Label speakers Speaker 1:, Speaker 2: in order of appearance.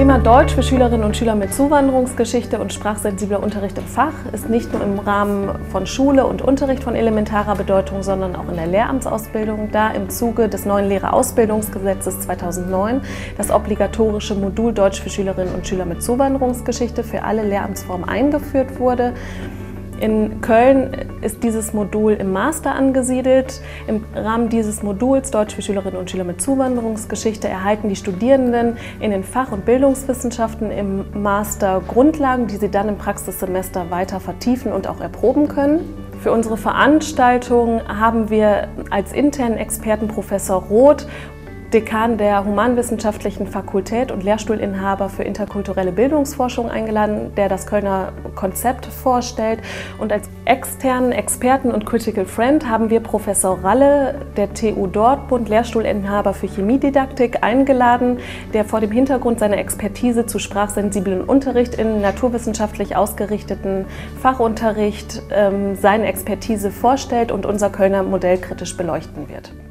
Speaker 1: Thema Deutsch für Schülerinnen und Schüler mit Zuwanderungsgeschichte und sprachsensibler Unterricht im Fach ist nicht nur im Rahmen von Schule und Unterricht von elementarer Bedeutung, sondern auch in der Lehramtsausbildung, da im Zuge des neuen Lehrerausbildungsgesetzes 2009 das obligatorische Modul Deutsch für Schülerinnen und Schüler mit Zuwanderungsgeschichte für alle Lehramtsformen eingeführt wurde. In Köln ist dieses Modul im Master angesiedelt. Im Rahmen dieses Moduls Deutsch für Schülerinnen und Schüler mit Zuwanderungsgeschichte erhalten die Studierenden in den Fach- und Bildungswissenschaften im Master Grundlagen, die sie dann im Praxissemester weiter vertiefen und auch erproben können. Für unsere Veranstaltung haben wir als internen Experten Professor Roth, Dekan der Humanwissenschaftlichen Fakultät und Lehrstuhlinhaber für interkulturelle Bildungsforschung eingeladen, der das Kölner Konzept vorstellt. Und als externen Experten und Critical Friend haben wir Professor Ralle, der TU Dortmund, Lehrstuhlinhaber für Chemiedidaktik, eingeladen, der vor dem Hintergrund seiner Expertise zu sprachsensiblen Unterricht in naturwissenschaftlich ausgerichteten Fachunterricht seine Expertise vorstellt und unser Kölner Modell kritisch beleuchten wird.